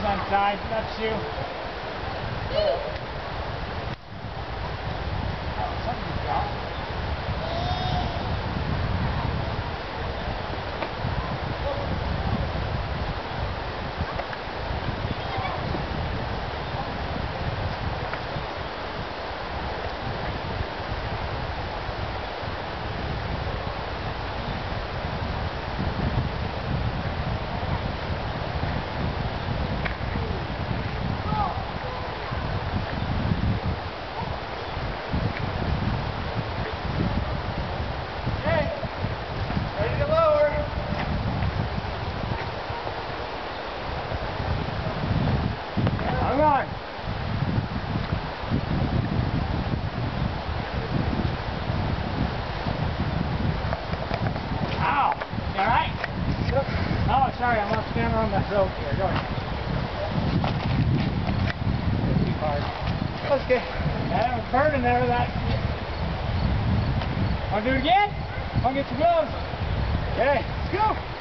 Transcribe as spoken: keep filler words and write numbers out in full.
on side, left shoe. Oh, something dropped. Hang on. Ow. You alright? Oh, sorry, I'm off camera on the rope here. Go ahead. Too hard. Okay. Yeah, I'm burning there with that. Want to do it again? Want to get some gloves? Okay, let's go.